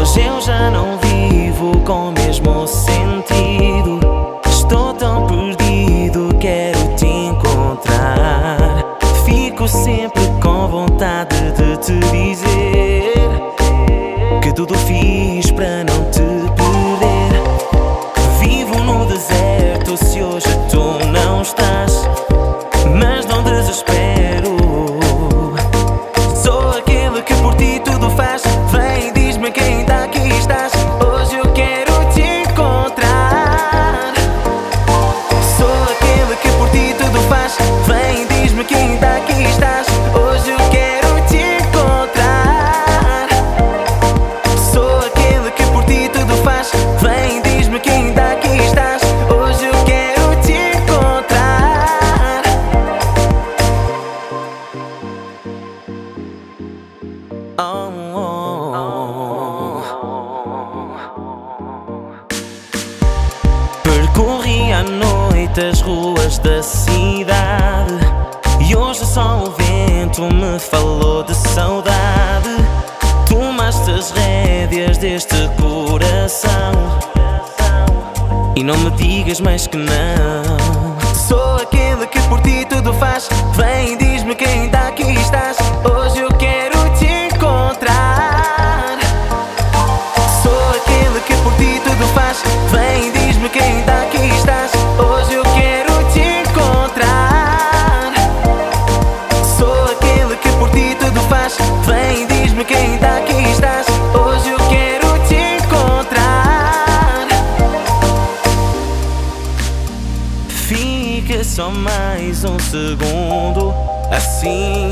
Hoje eu já não vivo com o mesmo sentido. Estou tão perdido, quero te encontrar. Fico sempre com vontade de te dizer que tudo fiz para não te perder. Vivo no deserto se hoje tu não estás, mas não desespero. Sou aquele que por ti tudo faz. Vem, diz-me que ainda aqui estás. Hoje eu quero te encontrar. Sou aquele que por ti tudo faz. Vem, diz-me que ainda aqui estás. Hoje eu quero te encontrar. Sou aquele que por ti tudo faz. Vem, diz-me que ainda aqui estás. Hoje eu quero te encontrar. Percorri à noite as ruas da cidade e hoje só o vento me falou de saudade. Tomaste as rédeas deste coração e não me digas mais que não. Sou aquele que por ti tudo faz. Vem, diz-me que ainda aqui estás. Hoje eu quero te encontrar. Sou aquele que por ti tudo faz. Vem, diz-me que ainda aqui estás. Hoje eu quero te encontrar. Sou aquele que por ti tudo faz. Vem, diz-me que ainda aqui estás. Hoje eu quero te encontrar. Fica só mais um segundo, assim